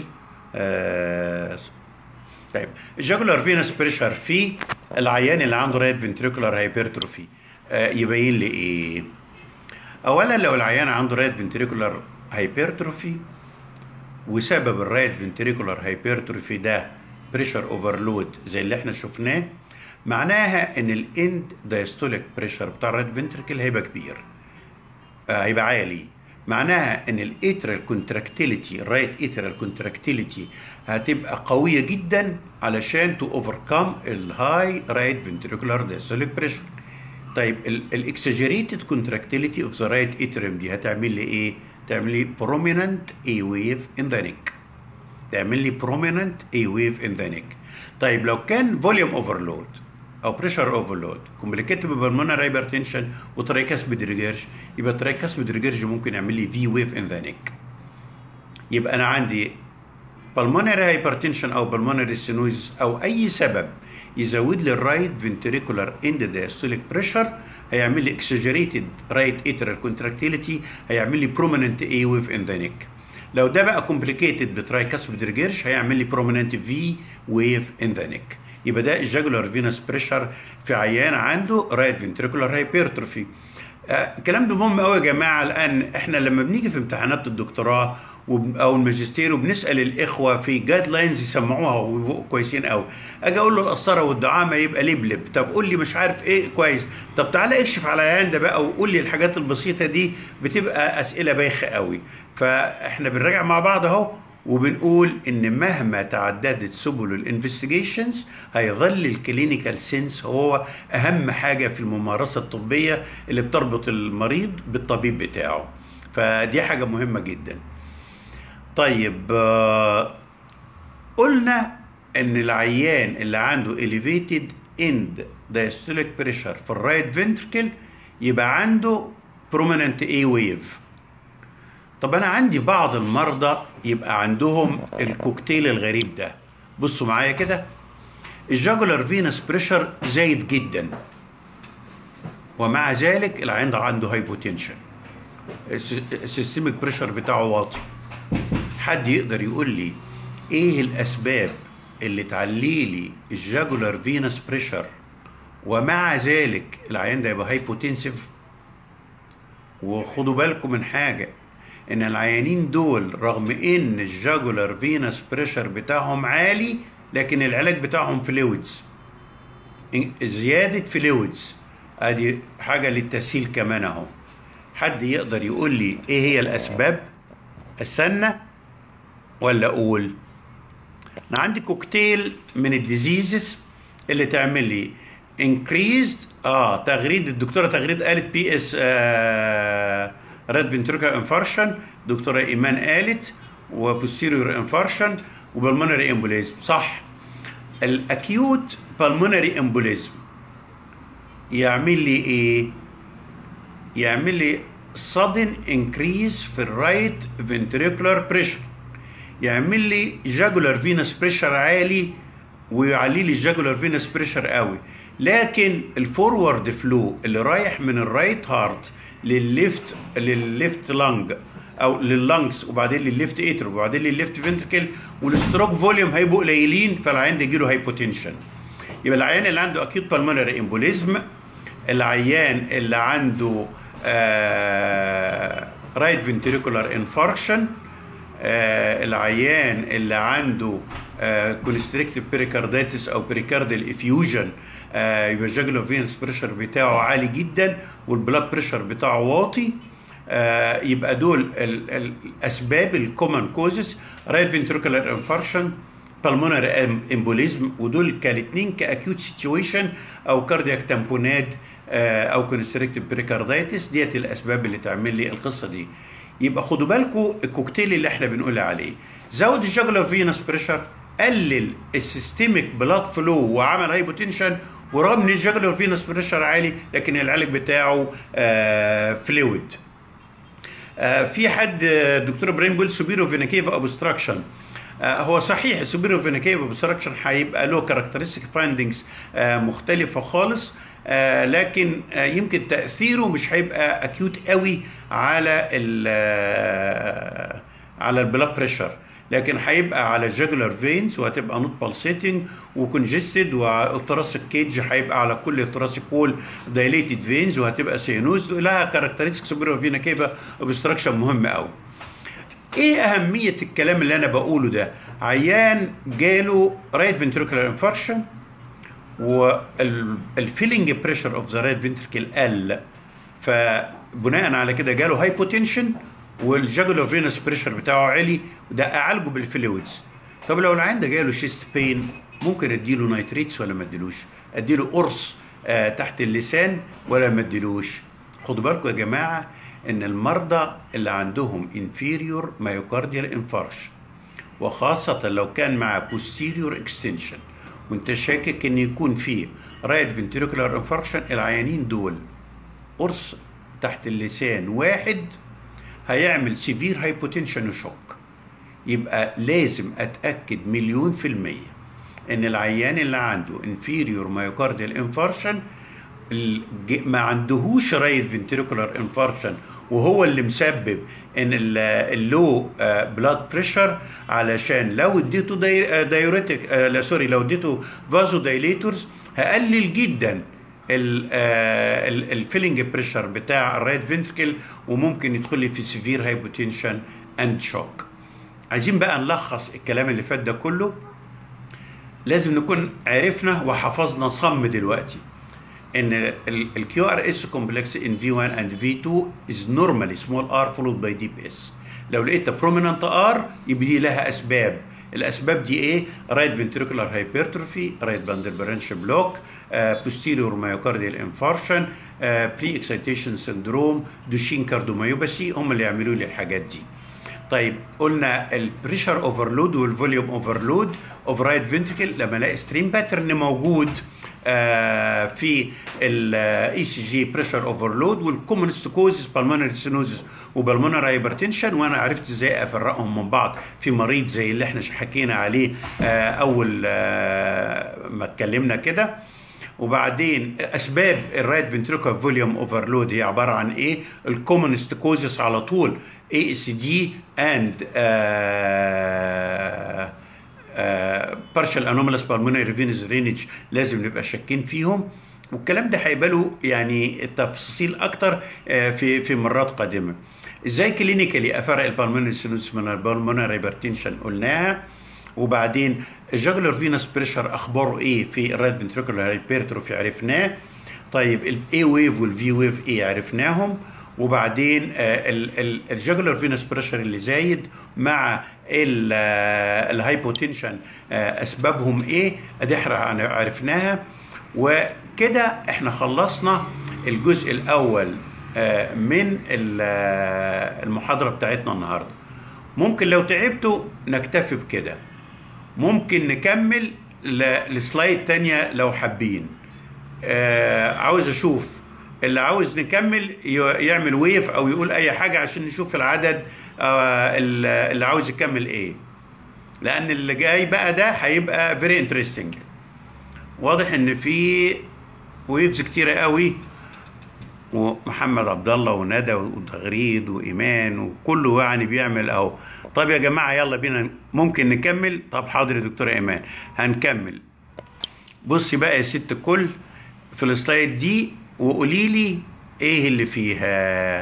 طيب الجاجولار فينس بريشر في العيان اللي عنده رايت فنتريكولار هايبرتروفي يبين لي ايه؟ اولا لو العيان عنده رايت فنتريكولار هايبرتروفي وسبب الرايت فنتريكولار هايبرتروفي ده بريشر اوفرلود زي اللي احنا شفناه، معناها ان الاند دايستوليك بريشر بتاع الرايت فنتريكل هيبقى كبير، هيبقى عالي. معناها ان الاترال كونتراكتيليتي، الرايت اترال كونتراكتيليتي هتبقى قويه جدا علشان تو اوفركم الهاي رايت فنتريكولار دايستوليك بريشر. طيب الاكسجريتد كونتراكتيليتي اوف ذا رايت اتريم دي هتعمل لي ايه؟ تعمل لي بروميننت اي ويف ان ذا نيك. تعمل لي بروميننت اي ويف ان ذا نيك. طيب لو كان فوليوم اوفرلود او بريشر اوفرلود كومبليكيتد بالمونر هايبرتنشن وترايكاسبيد ريجيرج، يبقى ترايكاسبيد ريجيرج ممكن يعمل لي في ويف ان ذا نيك. يبقى انا عندي بالمونر هايبرتنشن او بالمونر ستينويز او اي سبب يزود لي الرايت فنتريكولار اند دايستوليك بريشر، هيعمل لي اكسجريتد رايت اترال كونتراكتيليتي، هيعمل لي بروميننت اي ويف ان ذا نيك. لو ده بقى كومبليكيتد بترايكاسبيد ريجيرج هيعمل لي بروميننت في ويف ان ذا نيك. يبقى ده الجاجولار فينس بريشر في عيان عنده رايت فنتريكولار هايبرتروفي. الكلام ده مهم قوي يا جماعه، لان احنا لما بنيجي في امتحانات الدكتوراه او الماجستير وبنسال الاخوه في جايد لاينز يسمعوها ويبقوا كويسين قوي، اجي اقول له القسطره والدعامه يبقى لبلب، طب قول لي مش عارف ايه كويس، طب تعالى اكشف على العيان ده بقى وقول لي الحاجات البسيطه دي، بتبقى اسئله بايخه قوي. فاحنا بنراجع مع بعض اهو وبنقول ان مهما تعددت سبل الانفستيجيشنز هيظل الكلينيكال سينس هو اهم حاجه في الممارسه الطبيه اللي بتربط المريض بالطبيب بتاعه، فدي حاجه مهمه جدا. طيب قلنا ان العيان اللي عنده elevated end diastolic pressure في الرايت فنتركل يبقى عنده prominent A wave. طب انا عندي بعض المرضى يبقى عندهم الكوكتيل الغريب ده. بصوا معايا كده، الجاجولار فينس بريشر زايد جدا ومع ذلك العيان ده عنده هايبوتنشن، السيستميك بريشر بتاعه واطي. حد يقدر يقول لي ايه الاسباب اللي تعلي لي الجاجولار فينس بريشر ومع ذلك العيان ده يبقى هايبوتنسيف؟ وخدوا بالكم من حاجه، ان العيانين دول رغم ان الجاجولار فينس بريشر بتاعهم عالي لكن العلاج بتاعهم فلويدز، زياده فلويدز. ادي حاجه للتسهيل كمان اهو. حد يقدر يقول لي ايه هي الاسباب؟ استنى ولا اقول؟ انا عندي كوكتيل من الديزيزز اللي تعمل لي increased تغريد. الدكتوره تغريد قالت بي اس ريد فنتريكولار انفارشن، دكتوره ايمان قالت وبوستيريور انفارشن وبالمونري امبوليزم. صح. الاكيوت بالمونري امبوليزم يعمل لي ايه؟ يعمل لي sudden increase في الرايت فنتريكولار بريشر، يعمل لي جاجولار فينس بريشر عالي ويعلي لي الجاجولار فينس بريشر قوي. لكن الفورورد فلو اللي رايح من الرايت هارت للليفت لانج او لللانجز وبعدين للليفت اتر وبعدين للليفت فنتركل والستروك فوليوم هيبقوا قليلين، فالعيان ده يجيله هايبوتنشن. يبقى العيان اللي عنده اكيوت بالمونري امبوليزم، العيان اللي عنده رايت فنتريكولار انفاركشن، العيان اللي عنده كونستريكتيف بيريكارديتس او بيريكارديال افيوجن، يبقى الجاجولار فينس بريشر بتاعه عالي جدا والبلاد بريشر بتاعه واطي. يبقى دول الاسباب الكومن كوزز: رايت فنتريكولار انفاركشن، بالمونري امبوليزم، ودول كالاثنين كاكيوت سيتويشن او كاردياك تامبوناد او كونستريكتيف بريكارديتس. ديت الاسباب اللي تعمل لي القصه دي. يبقى خدوا بالكم الكوكتيل اللي احنا بنقول عليه: زود الجاجولار فينس بريشر، قلل السيستميك بلاد فلو وعمل هايبوتنشن، ورغم ان الجاجولار فينس بريشر عالي لكن العلاج بتاعه فلويد. في حد دكتور ابراهيم بيقول سوبيرو فينا كيفا اوبستراكشن. هو صحيح السوبيرو فينا كيفا اوبستراكشن هيبقى له كاركترستيك فايندنجز مختلفه خالص، لكن يمكن تاثيره مش هيبقى اكيوت قوي على البلاد بريشر، لكن هيبقى على الجاجولار فينز وهتبقى نوت بالسيتنج وكونجستد، والتراسيك كيج هيبقى على كل التراسيك وول دايليتد فينز وهتبقى سينوز. لها كاركترستيك سوبيرو فينا كيفا اوبستراكشن مهم قوي. ايه اهميه الكلام اللي انا بقوله ده؟ عيان جاله رايت فنتريكولار انفاركشن والفيلنج بريشر اوف ذا رايت فنتركل قل، فبناء على كده جاله هايبوتنشن والجاجولار فينس بريشر بتاعه عالي، وده اعالجه بالفلويدز. طب لو العيان ده جاله شيست بين ممكن اديله نايتريتس ولا ما اديلوش؟ اديله قرص تحت اللسان ولا ما اديلوش؟ خدوا بالكم يا جماعه ان المرضى اللي عندهم انفيريور مايوكارديال انفاركشن وخاصه لو كان مع بوستيريور اكستنشن وانت شاكك ان يكون فيه رايت فنتريكولار انفاركشن، العيانين دول قرص تحت اللسان واحد هيعمل سيفير هايبوتنشن وشوك. يبقى لازم اتاكد 100% ان العيان اللي عنده انفيريور مايوكارديال انفاركشن ما عندهوش رايت فنتريكولار انفاركشن وهو اللي مسبب ان اللو بلاد بريشر، علشان لو اديته دايوريتك لو اديته فازو دايليتورز هقلل جدا الفيلنج بريشر بتاع الرايت فنتركل وممكن يدخل لي في سيفير هايبوتنشن اند شوك. عايزين بقى نلخص الكلام اللي فات ده كله. لازم نكون عرفنا وحفظنا صم دلوقتي ان الكيو ار اس كومبلكس ان في 1 اند في 2 از نورمالي سمول ار فولود باي ديب اس. لو لقيت بروميننت ار يبقى دي لها اسباب. الاسباب دي ايه؟ رايت فنتريكولار هايبرتروفي، رايت باندل برانش بلوك، بوستيريور مايوكارديال انفارشن، بري اكسيتيشن سندروم، دوشين كارديوميوباثي، هم اللي يعملوا لي الحاجات دي. طيب قلنا البريشر اوفرلود والفوليوم اوفرلود اوف رايت فنتريكل لما الاقي ستريم باترن موجود في الاي سي جي بريشر اوفرلود، والكومنست كوزز بالمونري سينوزس وبالمونري هايبرتنشن، وانا عرفت ازاي افرقهم من بعض في مريض زي اللي احنا حكينا عليه اول ما اتكلمنا كده. وبعدين اسباب الرايت فنتريكولار فوليوم اوفرلود هي عباره عن ايه؟ الكومنست كوزز على طول اي اس دي اند partial anomalous pulmonary venous drainage، لازم نبقى شاكين فيهم. والكلام ده هيبقى له يعني تفاصيل اكتر في مرات قادمه. ازاي كلينيكالي افرق البالمونري ستينوزس من البالمونري هايبرتنشن قلناها. وبعدين الجاجولار فينس بريشر اخباره ايه في الرايت فنتريكولار هايبرتروفي عرفناه. طيب الاي ويف والفي ويف ايه عرفناهم. وبعدين الجاجولار فينس بريشر اللي زايد مع الهايبوتنشن اسبابهم ايه، ادي عرفناها. وكده احنا خلصنا الجزء الاول من المحاضرة بتاعتنا النهاردة. ممكن لو تعبتوا نكتفي بكده، ممكن نكمل لسلايد تانية لو حابين. عاوز اشوف اللي عاوز نكمل يعمل ويف او يقول اي حاجة عشان نشوف العدد اللي عاوز يكمل ايه، لان اللي جاي بقى ده هيبقى very interesting. واضح ان في ويفز كتيرة قوي، ومحمد عبد الله وندى وتغريد وايمان وكله يعني بيعمل اهو. طب يا جماعه يلا بينا ممكن نكمل. طب حاضر يا دكتوره ايمان هنكمل. بصي بقى يا ست الكل في السلايد دي وقولي لي ايه اللي فيها.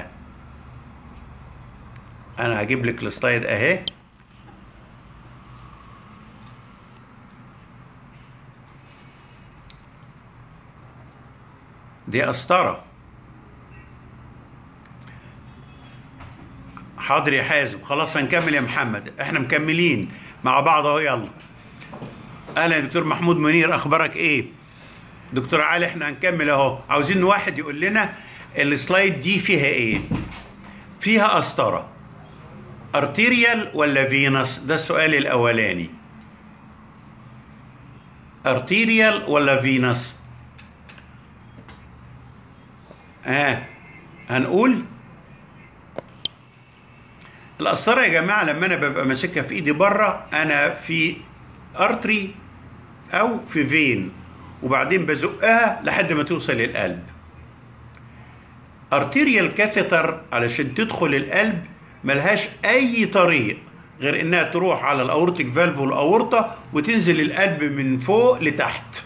انا هجيب لك السلايد اهي. دي قسطره. حاضر يا حازم، خلاص هنكمل يا محمد، احنا مكملين مع بعض اهو. يلا. اهلا يا دكتور محمود منير، اخبارك ايه؟ دكتور علي احنا هنكمل اهو. عاوزين واحد يقول لنا السلايد دي فيها ايه؟ فيها قسطره ارتيريال ولا فينس؟ ده السؤال الاولاني. ارتيريال ولا فينس؟ هنقول القسطره يا جماعه لما انا ببقى ماسكها في ايدي بره انا في ارتري او في فين، وبعدين بزقها لحد ما توصل للقلب. ارتيريال كاثيتر علشان تدخل القلب ملهاش اي طريق غير انها تروح على الاورتيك فالف والاورطه وتنزل القلب من فوق لتحت.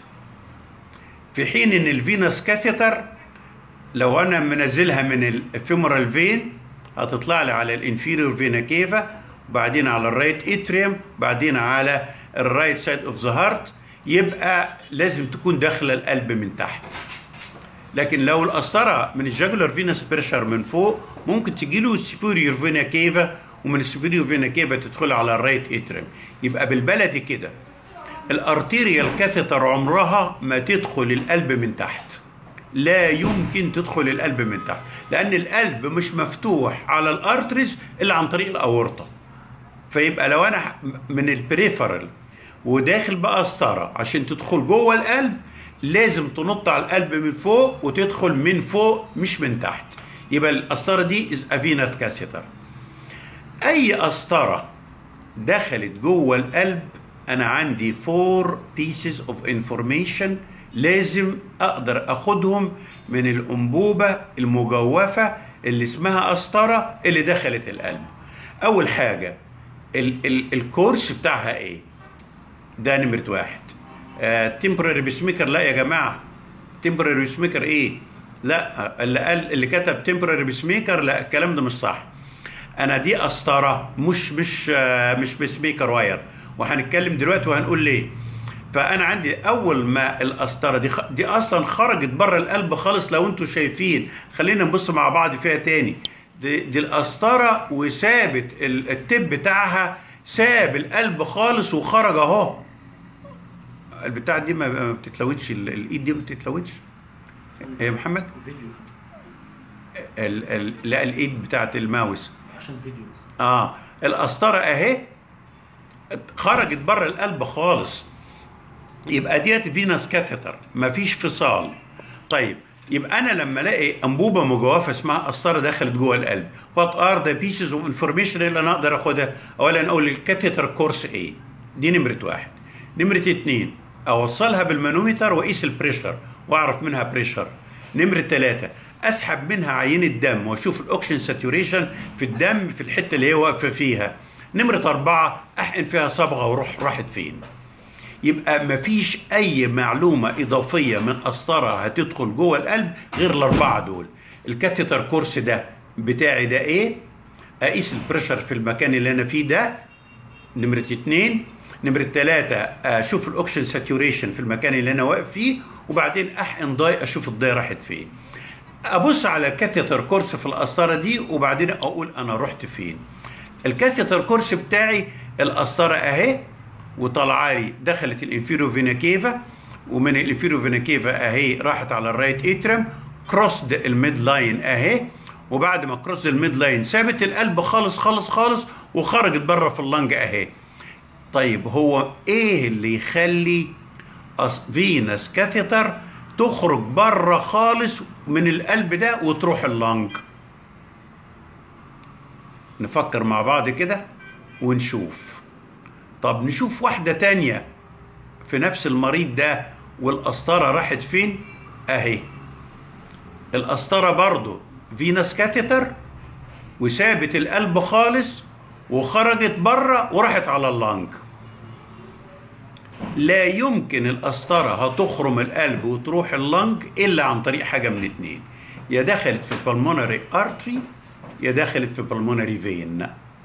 في حين ان الفينس كاثيتر لو انا منزلها من الفيمورال فين هتطلع لي على الانفيريور فينا كيفا، وبعدين على الرايت اتريوم، بعدين على الرايت سايد اوف ذا هارت، يبقى لازم تكون داخله القلب من تحت. لكن لو القسطره من الجاجولار فينس بريشر من فوق ممكن تجي له السوبيريور فينا كيفا، ومن السوبيريور فينا كيفا تدخل على الرايت اتريوم. يبقى بالبلدي كده الارتيريال كاثيتر عمرها ما تدخل القلب من تحت، لا يمكن تدخل القلب من تحت، لان القلب مش مفتوح على الارتريز الا عن طريق الاورطه. فيبقى لو انا من البريفرال وداخل بقسطره عشان تدخل جوه القلب لازم تنط على القلب من فوق وتدخل من فوق مش من تحت. يبقى القسطره دي از افينات كاسيتر. اي قسطره دخلت جوه القلب انا عندي 4 pieces of information لازم اقدر اخدهم من الانبوبه المجوفه اللي اسمها قسطره اللي دخلت القلب. اول حاجه الكورس بتاعها ايه؟ ده نمره واحد. تمبراري بيسميكر؟ لا يا جماعه، تمبراري بيسميكر ايه؟ لا، اللي كتب تمبراري بيسميكر لا، الكلام ده مش صح. انا دي قسطره مش بيسميكر واير، وهنتكلم دلوقتي وهنقول ليه. فانا عندي اول ما القسطره دي اصلا خرجت بره القلب خالص. لو انتوا شايفين خلينا نبص مع بعض فيها تاني. دي القسطره وسابت التب بتاعها، ساب القلب خالص وخرج اهو. البتاع دي ما بتتلوتش، الايد دي ما بتتلوتش يا محمد. لا الايد بتاعت الماوس عشان فيديوز. القسطره اهي خرجت بره القلب خالص. يبقى ديت فينس كاثيتر، مفيش فصال. طيب يبقى انا لما الاقي انبوبه مجوفه اسمها قسطره دخلت جوه القلب، وات ار ذا بيسز اوف انفورميشن اللي انا اقدر اخدها؟ اولا اقول الكاثيتر كورس ايه، دي نمره واحد. نمره اتنين اوصلها بالمانومتر واقيس البريشر واعرف منها بريشر. نمرة 3 اسحب منها عينة دم واشوف الاكسجين ساتوريشن في الدم في الحتة اللي هي واقفة فيها. نمرة 4 احقن فيها صبغة واروح راحت فين. يبقى مفيش اي معلومة اضافية من قسطرة هتدخل جوه القلب غير الاربعة دول. الكاثيتر كورس ده بتاعي ده ايه؟ اقيس البريشر في المكان اللي انا فيه ده، نمرة 2. نمرة 3 اشوف الاكسجين ساتوريشن في المكان اللي انا واقف فيه، وبعدين احقن ضاي اشوف الضاي راحت فين. ابص على الكاثيتر كورس في القسطره دي وبعدين اقول انا رحت فين. الكاثيتر كورس بتاعي القسطره اهي وطالعه لي دخلت الانفيرو فينا كيفا، ومن الانفيرو فينا كيفا اهي راحت على الرايت اترم، كروسد الميد لاين اهي، وبعد ما كروسد الميد لاين سابت القلب خالص خالص خالص وخرجت بره في اللنج اهي. طيب هو ايه اللي يخلي فينس كاثيتر تخرج بره خالص من القلب ده وتروح اللنج؟ نفكر مع بعض كده ونشوف. طب نشوف واحدة تانية في نفس المريض ده والقسطرة راحت فين. اهي القسطرة برضو فينس كاثيتر وسابت القلب خالص وخرجت بره وراحت على اللنج. لا يمكن القسطرة هتخرم القلب وتروح اللنج إلا عن طريق حاجة من اتنين، يا دخلت في البلمونري ارتري يا دخلت في البلمونري فين.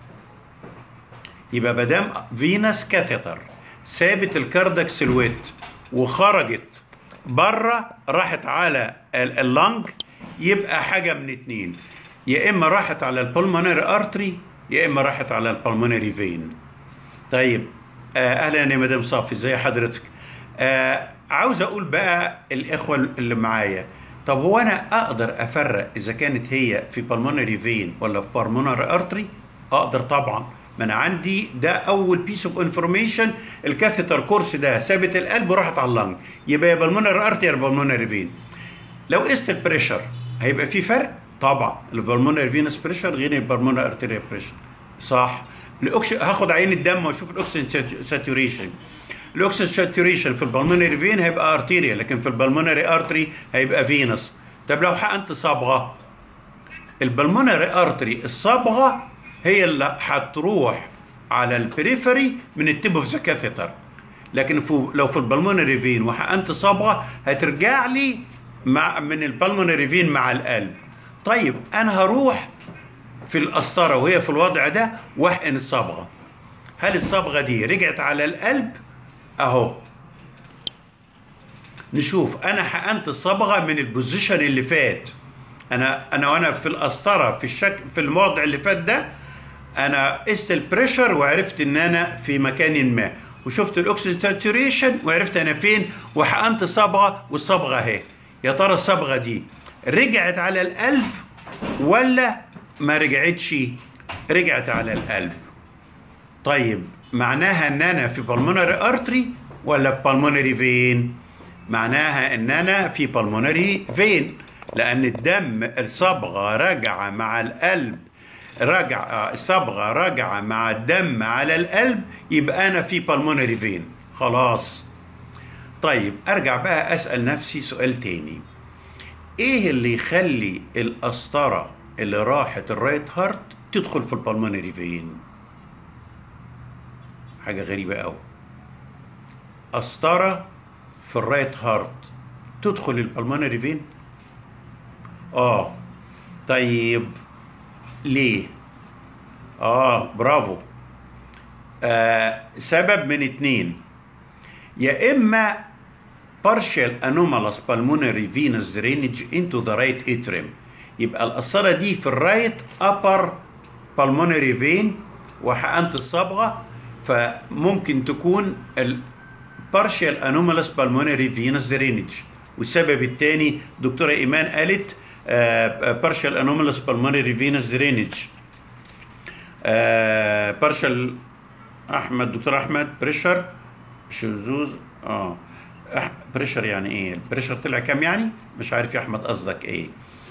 يبقى مادام فينس كاثيتر سابت الكاردياك سيلويت وخرجت بره راحت على اللنج، يبقى حاجة من اتنين، يا إما راحت على البلمونري ارتري يا إما راحت على البلمونري فين. طيب اهلا يا مدام صافي، ازي حضرتك؟ عاوز اقول بقى الاخوه اللي معايا، طب هو انا اقدر افرق اذا كانت هي في بالمونري فين ولا في بالمونري ارتري؟ اقدر طبعا، ما انا عندي ده اول بيس اوف انفورميشن، الكاثيتر كورس ده سابت القلب وراحت على اللنج، يبقى يا بالمونري ارتري يا بالمونري فين. لو قست البريشر هيبقى في فرق طبعا، البالمونري فينس بريشر غير البالمونري ارتري بريشر، صح؟ هاخد عين الدم واشوف الاكسجين ساتوريشن. الاكسجين ساتوريشن في البلمونري فين هيبقى ارتيريا، لكن في البلمونري ارتري هيبقى فينس. طب لو حقنت صبغه، البلمونري ارتري الصبغه هي اللي هتروح على البريفري من التيب اوف ذا كاثيتر، لكن لو في البلمونري فين وحقنت صبغه هترجع لي من البلمونري فين مع القلب. طيب انا هروح في القسطرة وهي في الوضع ده واحقن الصبغة، هل الصبغة دي رجعت على القلب؟ اهو نشوف، انا حقنت الصبغة من البوزيشن اللي فات، انا في القسطرة في الوضع اللي فات ده انا قست البريشر وعرفت ان انا في مكان ما، وشفت الاكسجين ساتوريشن وعرفت انا فين، وحقنت صبغة والصبغة اهي. يا ترى الصبغة دي رجعت على القلب ولا ما رجعتش؟ رجعت على القلب. طيب معناها ان انا في بالمونري ارتري ولا في بالمونري فين؟ معناها ان انا في بالمونري فين، لان الدم الصبغه راجعه مع القلب، الصبغه راجعه مع الدم على القلب، يبقى انا في بالمونري فين خلاص. طيب ارجع بقى اسال نفسي سؤال تاني، ايه اللي يخلي القسطره اللي راحت الرايت هارت تدخل في البلمونري فين؟ حاجة غريبة قوي، قسطرة في الرايت هارت تدخل البلمونري فين؟ طيب ليه؟ برافو. سبب من اتنين، يا اما partial anomalous pulmonary venous drainage into the right atrium، يبقى القسطرة دي في الرايت upper pulmonary vein وحقنت الصبغة، فممكن تكون partial anomalous pulmonary venous drainage. والسبب الثاني دكتورة إيمان قالت partial anomalous pulmonary venous drainage. partial دكتور أحمد بريشر شذوذ بريشر يعني ايه؟ البريشر طلع كام يعني؟ مش عارف يا احمد قصدك ايه.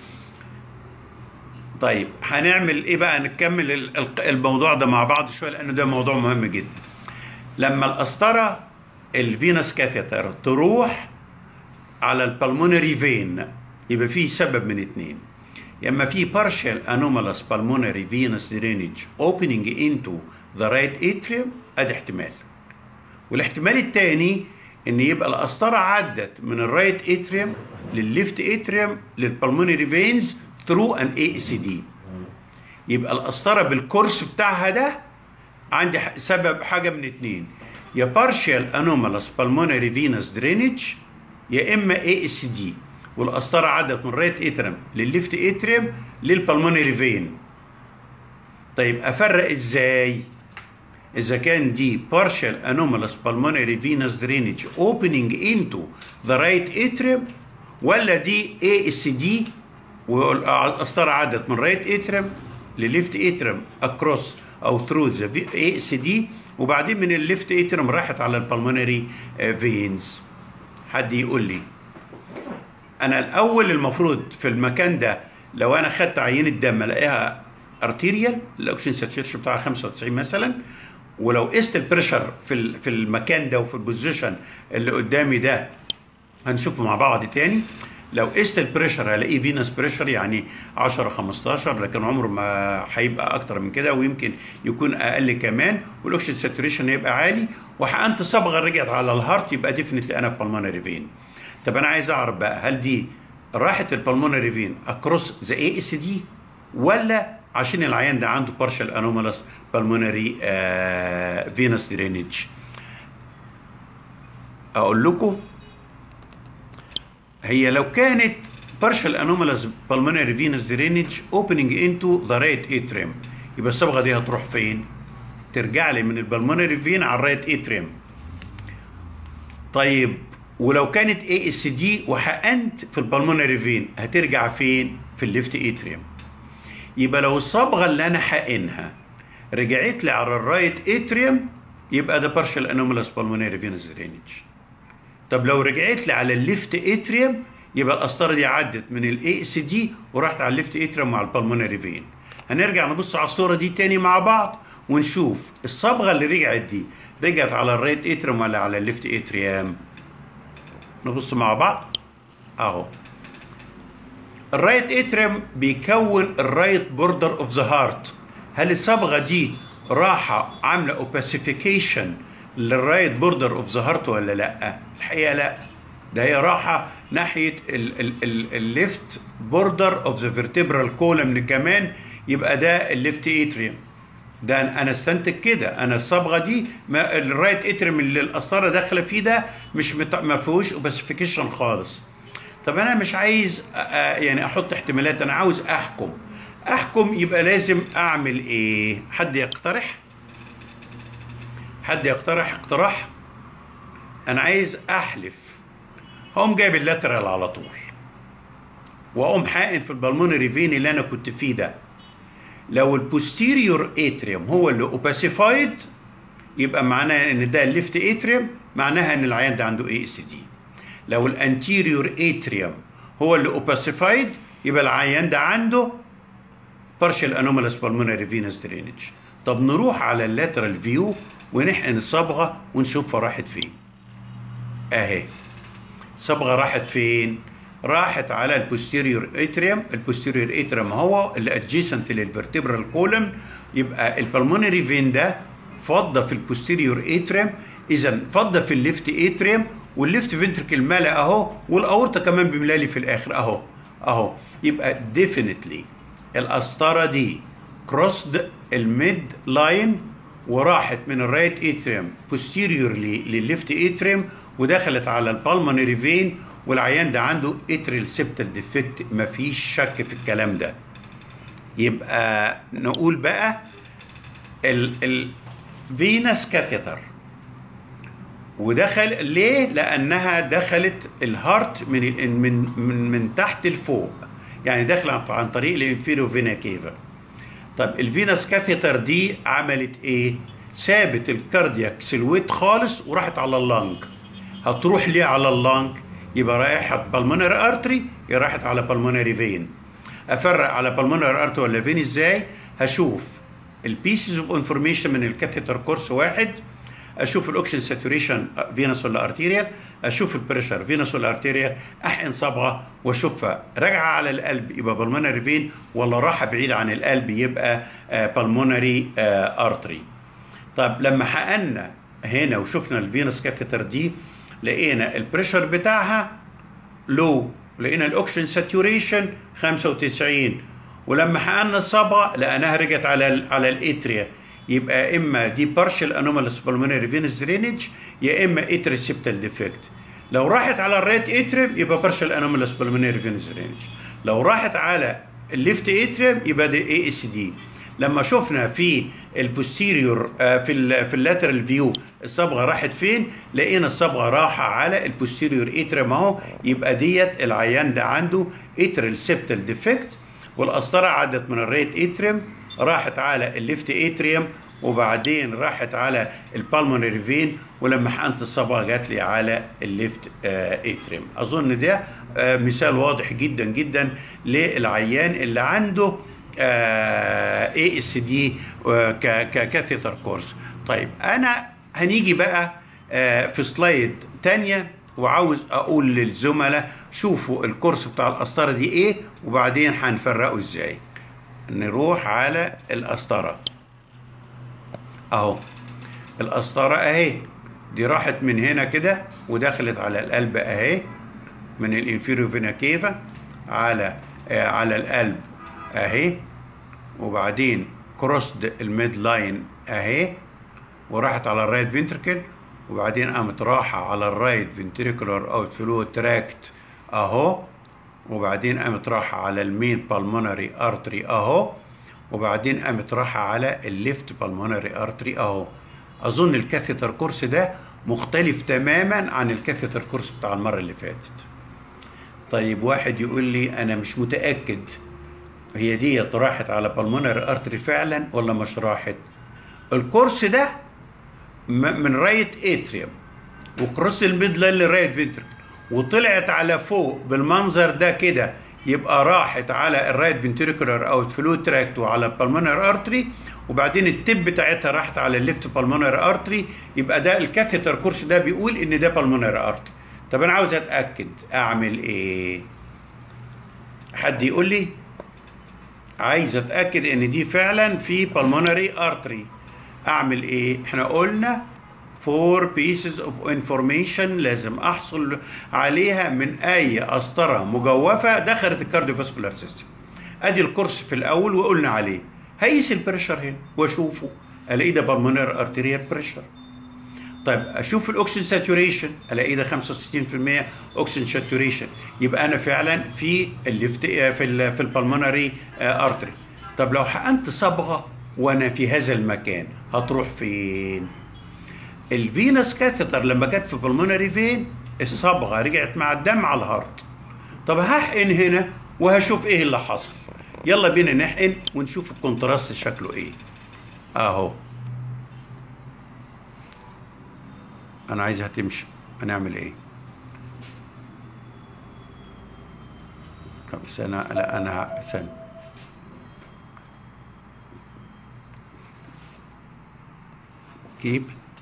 طيب هنعمل ايه بقى؟ نكمل الموضوع ده مع بعض شويه لانه ده موضوع مهم جدا. لما القسطره الفينس كاثيتر تروح على البلمونري فين، يبقى في سبب من اتنين. يا اما في partial anomalous pulmonary venous drainage opening into the right atrium، ادي احتمال. والاحتمال الثاني ان يبقى القسطره عدت من الرايت اتريوم للليفت اتريوم للبلمونري فينز ثرو ان اي اس دي. يبقى القسطره بالكورس بتاعها ده عندي سبب حاجه من اتنين، يا partial anomalous pulmonary venous drainage يا اما اي اس دي، والقسطره عدت من الرايت اتريوم للليفت اتريوم للبلمونري فين. طيب افرق ازاي اذا كان دي partial anomalous pulmonary venous drainage opening into the right atrium ولا دي ASD والقسطره عدت من right atrium لليفت atrium across او through the ASD وبعدين من الليفت atrium راحت على البلمونري فينز. حد يقول لي انا الاول المفروض في المكان ده لو انا خدت عينه دم الاقيها ارتيريال الاكسجين ساتوريشن بتاعها 95 مثلا، ولو قست البريشر في المكان ده وفي البوزيشن اللي قدامي ده هنشوفه مع بعض تاني، لو قست البريشر هلاقيه فينس بريشر يعني 10 15، لكن عمره ما هيبقى اكتر من كده ويمكن يكون اقل كمان، والاكسجين ساتوريشن هيبقى عالي، وحقنت صبغه رجعت على الهارت يبقى ديفنتلي انا في بالمونري فين. طب انا عايز اعرف بقى هل دي راحت البالمونري فين اكروس ذا اي اس دي ولا عشان العيان ده عنده partial anomalous pulmonary venous drainage. اقول لكم هي لو كانت partial anomalous pulmonary venous drainage opening into the right atrium يبقى الصبغه دي هتروح فين؟ ترجع لي من البلمونري فين على الرايت اتريوم. طيب ولو كانت اي اس دي وحقنت في البلمونري فين هترجع فين؟ في الليفت اتريوم. يبقى لو الصبغه اللي انا حقنها رجعت لي على الرايت اتريوم يبقى ده partial anomalous pulmonary venous drainage. طب لو رجعت لي على الليفت اتريوم يبقى القسطره دي عدت من الاي اس دي وراحت على الليفت اتريوم مع البلمونري فين. هنرجع نبص على الصوره دي تاني مع بعض ونشوف الصبغه اللي رجعت دي رجعت على الرايت اتريوم ولا على الليفت اتريوم. نبص مع بعض اهو. الرايت اتريوم بيكون الرايت بوردر اوف ذا هارت. هل الصبغه دي راحه عامله اوباسيفيكيشن للرايت بوردر اوف ذا هارت ولا لا؟ الحقيقه لا، ده هي راحه ناحيه الليفت بوردر اوف ذا فيرتبرال كولمن كمان، يبقى ده الليفت اتريوم. ده انا استنتج كده، انا الصبغه دي الرايت اتريوم اللي القسطره داخله فيه ده مش ما فيهوش اوباسيفيكيشن خالص. طب انا مش عايز يعني احط احتمالات، انا عاوز احكم يبقى لازم اعمل ايه؟ حد يقترح اقتراح. انا عايز احلف. هقوم جايب اللاترال على طول واقوم حاقن في البلمونري فين اللي انا كنت فيه ده. لو البوستيريور اتريوم هو اللي اوباسيفايد يبقى معناها ان ده الليفت اتريوم، معناها ان العيان ده عنده اي اس دي. لو الانتيريور اتريوم هو اللي اوباسيفايد يبقى العيان ده عنده partial anomalous pulmonary venous drainage. طب نروح على اللاترال فيو ونحقن الصبغه ونشوفها راحت فين. اهي الصبغه راحت فين؟ راحت على البوستيريور اتريوم. البوستيريور اتريوم هو اللي ادجيسنت للفرتبرال كولم، يبقى البلمونري فين ده فضه في البوستيريور اتريوم، اذا فضه في الليفت اتريوم، والليفت فنتركل مالي اهو، والاورطه كمان بملالي في الاخر اهو. يبقى ديفينتلي القسطره دي كروسد الميد لاين وراحت من الرايت اتريوم بوستيريورلي للليفت اتريوم ودخلت على البالمونري فين، والعيان ده عنده اتريال سيبتال ديفكت، مفيش شك في الكلام ده. يبقى نقول بقى الفينس كاثيتر ودخل ليه؟ لانها دخلت الهارت من تحت لفوق، يعني داخله عن طريق الانفيرو فينا كيفا. طب الفينس كاثيتر دي عملت ايه؟ سابت الكاردياك سلويت خالص وراحت على اللنج. هتروح ليه على اللنج؟ يبقى رايحه بالمونري ارتري، يا راحت على بالمونري فين. افرق على بالمونري ارتري ولا فين ازاي؟ هشوف البيسز اوف انفورميشن من الكاثيتر كورس واحد، اشوف الاوكسجين ساتوريشن فينوس ولا ارتيريال، اشوف البريشر فينوس ولا ارتيريال، احقن صبغه واشوفها راجعه على القلب يبقى بالمونري فين، ولا راحه بعيد عن القلب يبقى بالمونري ارتري. طب لما حقنا هنا وشفنا الفينوس كاثيتر دي لقينا البريشر بتاعها لو، لقينا الاوكسجين ساتوريشن 95، ولما حقنا الصبغه لقيناها رجعت على الاتريا، يبقى اما دي بارشال انوماليس بالمونري فينوس درينج يا اما اتري سيبتال ديفكت. لو راحت على الرايت اتريم يبقى بارشال انوماليس بالمونري فينوس درينج، لو راحت على الليفت اتريم يبقى دي اي اس دي. لما شفنا في البوستيريور في اللاترال فيو الصبغه راحت فين، لقينا الصبغه راحه على البوستيريور اتريم اهو، يبقى ديت العيان ده عنده اتريال سيبتال ديفكت، والقسطره عدت من الرايت اتريم راحت على الليفت اتريم وبعدين راحت على البالمونري فين، ولما حقنت الصبغه جات لي على الليفت اتريم. اظن ده مثال واضح جدا جدا للعيان اللي عنده اي اس دي ككاثيتر كورس. طيب انا هنيجي بقى في سلايد تانية وعاوز اقول للزملاء شوفوا الكورس بتاع القسطره دي ايه وبعدين هنفرقه ازاي. نروح على القسطره اهو، القسطره اهي دي راحت من هنا كده ودخلت على القلب اهي، من الانفيريو فينا كيفا على القلب اهي، وبعدين كروسد الميد لاين اهي وراحت على الرايت فينتركل، وبعدين قامت راحه على الرايت فينتريكولار اوت فلو تراكت اهو، وبعدين قامت راحه على المين بالمونري ارتري اهو، وبعدين قامت راحه على الليفت بالمونري ارتري اهو. اظن الكاثيتر كورس ده مختلف تماما عن الكاثيتر كورس بتاع المره اللي فاتت. طيب واحد يقول لي انا مش متاكد هي دي راحت على بالمونري ارتري فعلا ولا مش راحت. الكورس ده من رايت اتريوم وكروس الميد لاين للرايت فينتركل وطلعت على فوق بالمنظر ده كده، يبقى راحت على الرايت فينتريكولار اوت فلو تراكت وعلى البالمونري ارتري، وبعدين التب بتاعتها راحت على الليفت بالمونري ارتري، يبقى ده الكاثيتر كورس ده بيقول ان ده بالمونري ارتري. طب انا عاوز اتاكد اعمل ايه؟ حد يقول لي؟ عايز اتاكد ان دي فعلا في بالمونري ارتري، اعمل ايه؟ احنا قلنا 4 pieces of information لازم احصل عليها من اي قسطره مجوفه دخلت الكارديوفاسكولار سيستم. ادي الكورس في الاول وقلنا عليه، هيقيس البريشر هنا واشوفه الاقي ده بالمونري ارتيريال بريشر. طيب اشوف الاكسجين ساتوريشن الاقي ده 65% اكسجين ساتوريشن، يبقى انا فعلا في الليفت في البلمونري ارتري. طب لو حقنت صبغه وانا في هذا المكان هتروح فين؟ الفينس كاثيتر لما جت في بالمونري فين الصبغه رجعت مع الدم على الهارت. طب هحقن هنا وهشوف ايه اللي حصل. يلا بينا نحقن ونشوف الكونتراست شكله ايه. اهو انا عايزها تمشي، هنعمل ايه؟ طب استنى، لا انا استنى. كيب.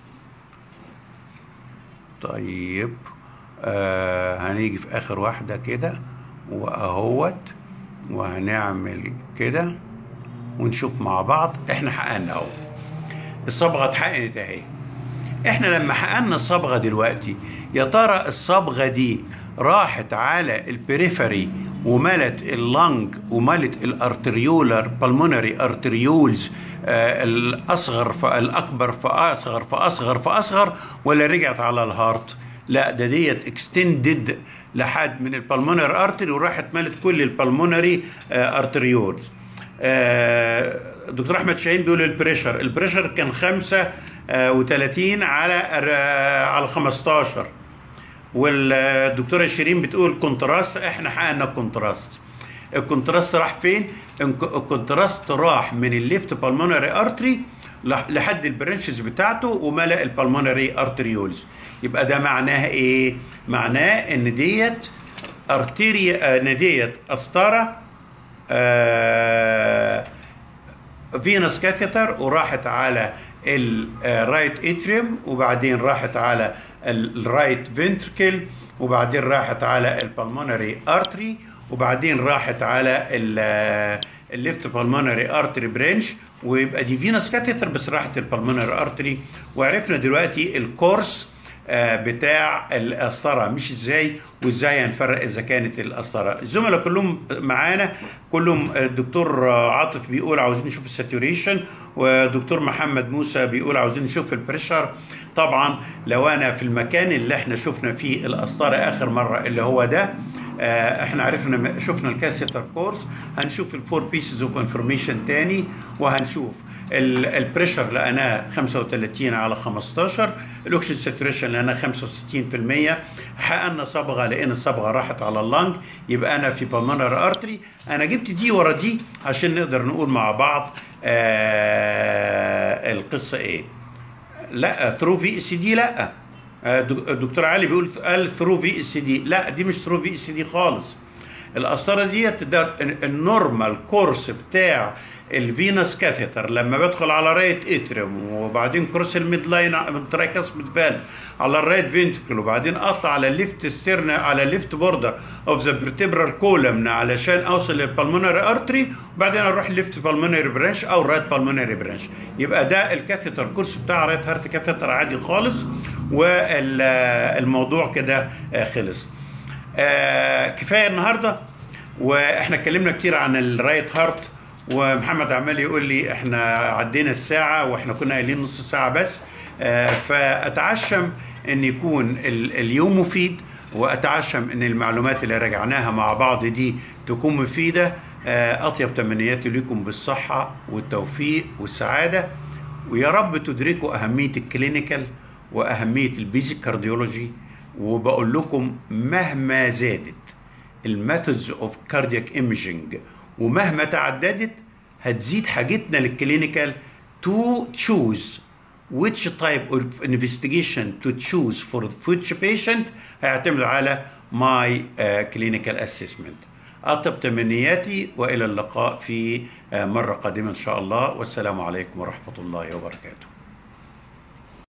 طيب هنيجي في اخر واحده كده واهوت وهنعمل كده ونشوف مع بعض. احنا حققنا اهو الصبغه اتحققت اهي. احنا لما حققنا الصبغه دلوقتي يا ترى الصبغه دي راحت على البريفري وملت اللنج وملت الارتريولر بالمونري ارتريولز الاصغر فالاكبر فاصغر فاصغر فاصغر، ولا رجعت على الهارت؟ لا، ده ديت اكستندد لحد من البالمونري ارتري وراحت ملت كل البالمونري ارتريولز. دكتور احمد شاهين بيقول البريشر كان 35 على 15، والدكتوره شيرين بتقول كونتراست. احنا حققنا الكونتراست. الكونتراست راح فين؟ الكونتراست راح من الليفت بالمونري ارتري لحد البرانشز بتاعته وملأ البالمونري ارتريولز. يبقى ده معناه ايه؟ معناه ان ديت ارتيريا، ان ديت قسطره فينس كاثيتر وراحت على الرايت اتريوم، وبعدين راحت على الرايت فنتركل، وبعدين راحت على البلمونري ارتري، وبعدين راحت على الليفت بالمونري ارتري برانش، ويبقى دي فينس كاتيتر بس راحت البلمونري ارتري. وعرفنا دلوقتي الكورس بتاع القسطره مش ازاي، وازاي هنفرق اذا كانت القسطره. الزملاء كلهم معانا، كلهم الدكتور عاطف بيقول عاوزين نشوف الساتوريشن، ودكتور محمد موسى بيقول عاوزين نشوف البريشر. طبعا لو انا في المكان اللي احنا شفنا فيه القسطره اخر مره اللي هو ده، احنا عرفنا شفنا الكاسيتر كورس، هنشوف الفور بيسز اوف انفورميشن تاني، وهنشوف البريشر لقيناه 35 على 15، الاكسجين ساتوريشن لقيناه 65%، حققنا صبغه لقينا الصبغه راحت على اللنج، يبقى انا في بالمونري ارتري. انا جبت دي ورا دي عشان نقدر نقول مع بعض القصه ايه. لا ثرو في اس دي، لا الدكتور علي بيقول قال ثرو في اس دي، لا دي مش ثرو في اس دي خالص. القسطره ديت ده النورمال كورس بتاع الفينس كاثيتر لما بدخل على رايت اتريوم، وبعدين كروس الميد لاين من ترايكاسميد فالف على الرايت فينتركل، وبعدين اطلع على الليفت ستيرنا على الليفت بوردر اوف ذا فيرتبرال كولمن علشان اوصل للبلمونري ارتري، وبعدين اروح الليفت بالمونري برانش او الرايت بالمونري برانش. يبقى ده الكاثيتر كورس بتاع رايت هارت كاثيتر عادي خالص، والموضوع كده خلص. كفايه النهارده، واحنا اتكلمنا كتير عن الرايت هارت، ومحمد عمال يقول لي احنا عدينا الساعه واحنا كنا قايلين نص ساعه بس. فاتعشم ان يكون اليوم مفيد، واتعشم ان المعلومات اللي راجعناها مع بعض دي تكون مفيده. اطيب تمنياتي لكم بالصحه والتوفيق والسعاده، ويا رب تدركوا اهميه الكلينيكال واهميه البيزك كارديولوجي. وبقول لكم مهما زادت الميثودز اوف كاردياك ايميجينج ومهما تعددت، هتزيد حاجتنا للكلينيكال to choose which type of investigation to choose for future patient هيعتمد على my clinical assessment. أطيب تمنياتي، وإلى اللقاء في مرة قادمة إن شاء الله، والسلام عليكم ورحمة الله وبركاته.